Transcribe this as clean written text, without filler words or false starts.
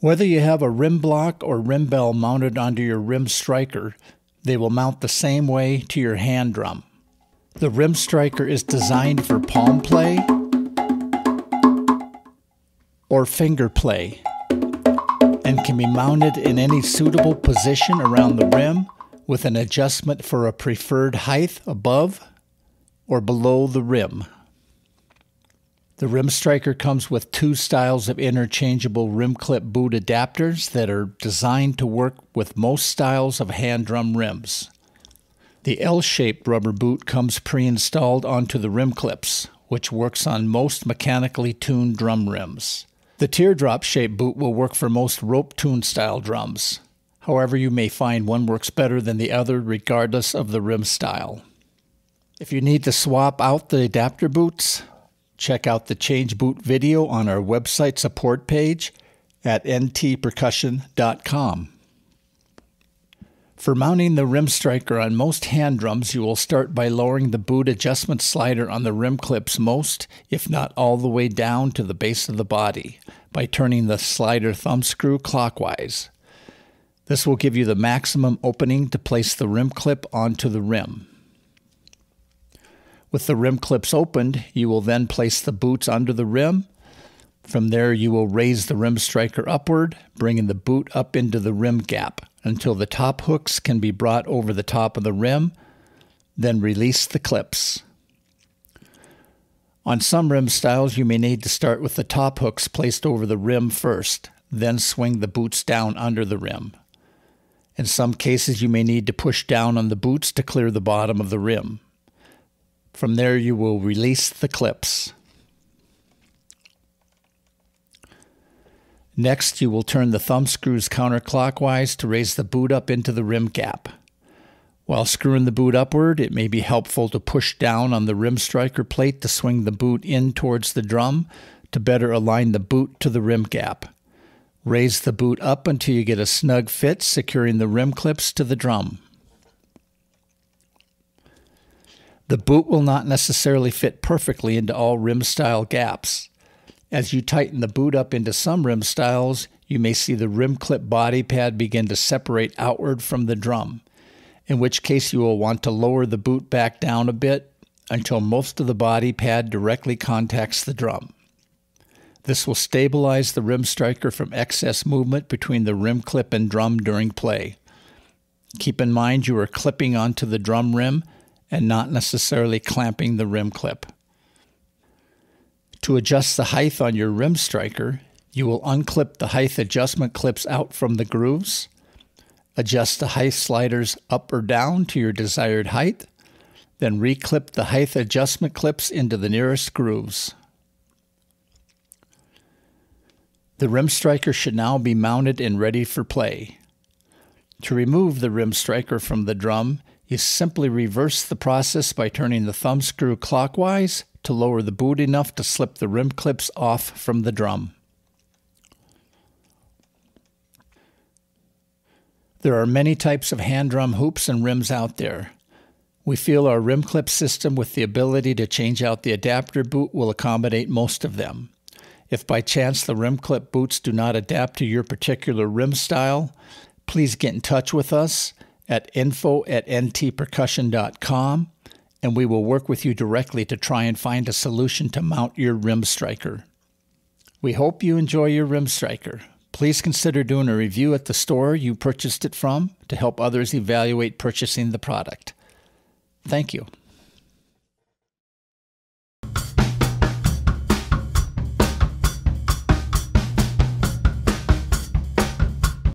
Whether you have a rim block or rim bell mounted onto your RhymStryker, they will mount the same way to your hand drum. The RhymStryker is designed for palm play or finger play and can be mounted in any suitable position around the rim with an adjustment for a preferred height above or below the rim. The RhymStryker comes with two styles of interchangeable rim clip boot adapters that are designed to work with most styles of hand drum rims. The L-shaped rubber boot comes pre-installed onto the rim clips, which works on most mechanically tuned drum rims. The teardrop-shaped boot will work for most rope-tuned style drums. However, you may find one works better than the other regardless of the rim style. If you need to swap out the adapter boots, check out the change boot video on our website support page at ntpercussion.com. For mounting the RhymStryker on most hand drums, you will start by lowering the boot adjustment slider on the rim clips most, if not all the way down to the base of the body, by turning the slider thumb screw clockwise. This will give you the maximum opening to place the rim clip onto the rim. With the rim clips opened, you will then place the boots under the rim. From there, you will raise the RhymStryker upward, bringing the boot up into the rim gap until the top hooks can be brought over the top of the rim, then release the clips. On some rim styles, you may need to start with the top hooks placed over the rim first, then swing the boots down under the rim. In some cases, you may need to push down on the boots to clear the bottom of the rim. From there, you will release the clips. Next, you will turn the thumb screws counterclockwise to raise the boot up into the rim gap. While screwing the boot upward, it may be helpful to push down on the RhymStryker plate to swing the boot in towards the drum to better align the boot to the rim gap. Raise the boot up until you get a snug fit, securing the rim clips to the drum. The boot will not necessarily fit perfectly into all rim style gaps. As you tighten the boot up into some rim styles, you may see the rim clip body pad begin to separate outward from the drum, in which case you will want to lower the boot back down a bit until most of the body pad directly contacts the drum. This will stabilize the RhymStryker from excess movement between the rim clip and drum during play. Keep in mind you are clipping onto the drum rim and not necessarily clamping the rim clip. To adjust the height on your RhymStryker, you will unclip the height adjustment clips out from the grooves, adjust the height sliders up or down to your desired height, then reclip the height adjustment clips into the nearest grooves. The RhymStryker should now be mounted and ready for play. To remove the RhymStryker from the drum, you simply reverse the process by turning the thumb screw clockwise to lower the boot enough to slip the rim clips off from the drum. There are many types of hand drum hoops and rims out there. We feel our rim clip system with the ability to change out the adapter boot will accommodate most of them. If by chance the rim clip boots do not adapt to your particular rim style, please get in touch with us at info@ntpercussion.com, and we will work with you directly to try and find a solution to mount your RhymStryker. We hope you enjoy your RhymStryker. Please consider doing a review at the store you purchased it from to help others evaluate purchasing the product. Thank you.